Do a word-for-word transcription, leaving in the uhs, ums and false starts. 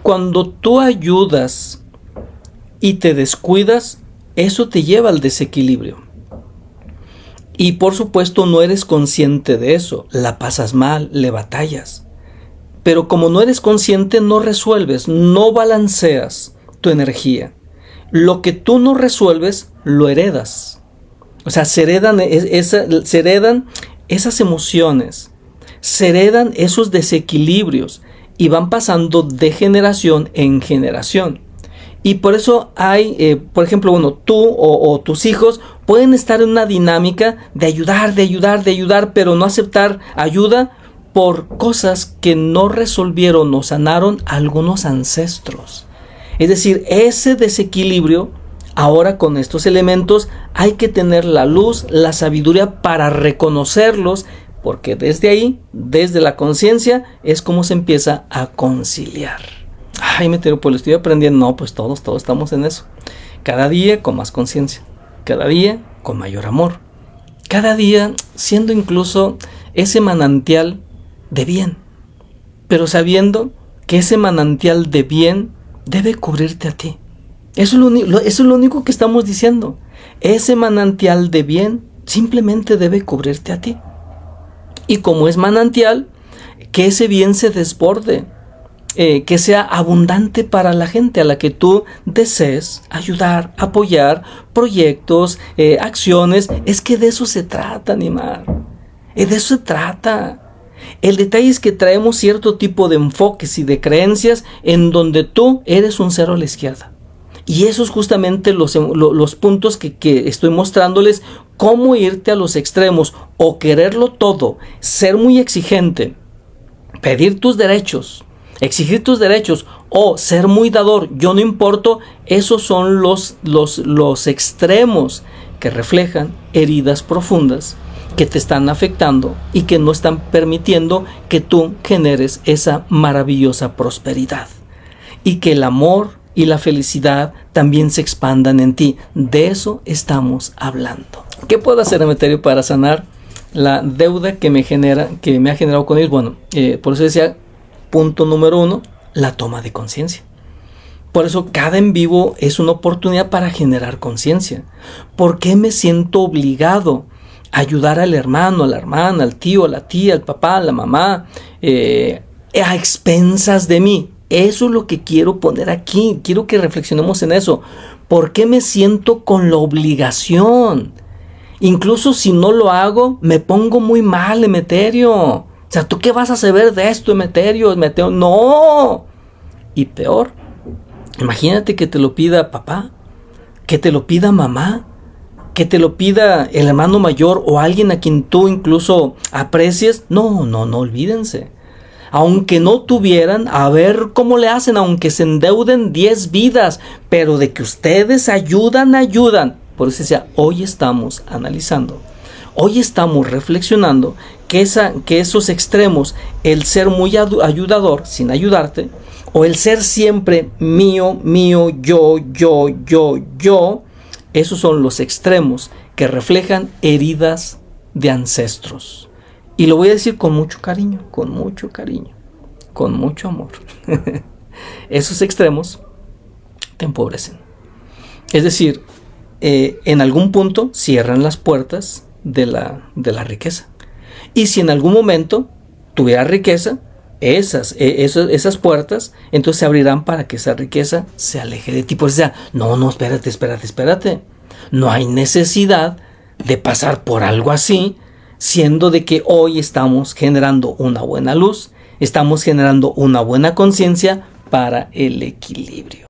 Cuando tú ayudas y te descuidas, eso te lleva al desequilibrio. Y por supuesto no eres consciente de eso, la pasas mal, le batallas. Pero como no eres consciente, no resuelves, no balanceas tu energía. Lo que tú no resuelves, lo heredas. O sea, se heredan, esa, se heredan esas emociones, se heredan esos desequilibrios y van pasando de generación en generación. Y por eso hay, eh, por ejemplo, bueno, tú o, o tus hijos pueden estar en una dinámica de ayudar, de ayudar, de ayudar, pero no aceptar ayuda por cosas que no resolvieron o sanaron algunos ancestros. Es decir, ese desequilibrio, ahora con estos elementos, hay que tener la luz, la sabiduría para reconocerlos, porque desde ahí, desde la conciencia, es como se empieza a conciliar. Ay, Meteoro, pues lo estoy aprendiendo. No, pues todos, todos estamos en eso. Cada día con más conciencia. Cada día con mayor amor. Cada día siendo incluso ese manantial de bien. Pero sabiendo que ese manantial de bien debe cubrirte a ti. Eso es lo, eso es lo único que estamos diciendo. Ese manantial de bien simplemente debe cubrirte a ti. Y como es manantial, que ese bien se desborde. Eh, que sea abundante para la gente a la que tú desees ayudar, apoyar, proyectos, eh, acciones. Es que de eso se trata, Nimar. Eh, de eso se trata. El detalle es que traemos cierto tipo de enfoques y de creencias en donde tú eres un cero a la izquierda. Y esos justamente los, los puntos que, que estoy mostrándoles, cómo irte a los extremos o quererlo todo, ser muy exigente, pedir tus derechos, exigir tus derechos o ser muy dador, yo no importo. Esos son los, los, los extremos que reflejan heridas profundas que te están afectando y que no están permitiendo que tú generes esa maravillosa prosperidad y que el amor y la felicidad también se expandan en ti. De eso estamos hablando. ¿Qué puedo hacer, Emeterio, para sanar la deuda que me genera, que me ha generado con ellos? Bueno, eh, por eso decía, punto número uno, la toma de conciencia. Por eso cada en vivo es una oportunidad para generar conciencia. ¿Por qué me siento obligado a ayudar al hermano, a la hermana, al tío, a la tía, al papá, a la mamá, eh, a expensas de mí? Eso es lo que quiero poner aquí. Quiero que reflexionemos en eso. ¿Por qué me siento con la obligación? Incluso si no lo hago, me pongo muy mal, Emeterio. O sea, ¿tú qué vas a saber de esto, Emeterio? Emeterio, no. Y peor, imagínate que te lo pida papá, que te lo pida mamá, que te lo pida el hermano mayor o alguien a quien tú incluso aprecies. No, no, no, olvídense. Aunque no tuvieran, a ver cómo le hacen, aunque se endeuden diez vidas, pero de que ustedes ayudan, ayudan. Por eso decía, hoy estamos analizando, hoy estamos reflexionando que, esa, que esos extremos, el ser muy ayudador sin ayudarte, o el ser siempre mío, mío, yo, yo, yo, yo, esos son los extremos que reflejan heridas de ancestros. Y lo voy a decir con mucho cariño, con mucho cariño, con mucho amor. Esos extremos te empobrecen. Es decir, eh, en algún punto cierran las puertas de la, de la riqueza. Y si en algún momento tuviera riqueza, esas, eh, esas, esas puertas entonces se abrirán para que esa riqueza se aleje de ti. Por eso, no, no, espérate, espérate, espérate. No hay necesidad de pasar por algo así, siendo de que hoy estamos generando una buena luz, estamos generando una buena conciencia para el equilibrio.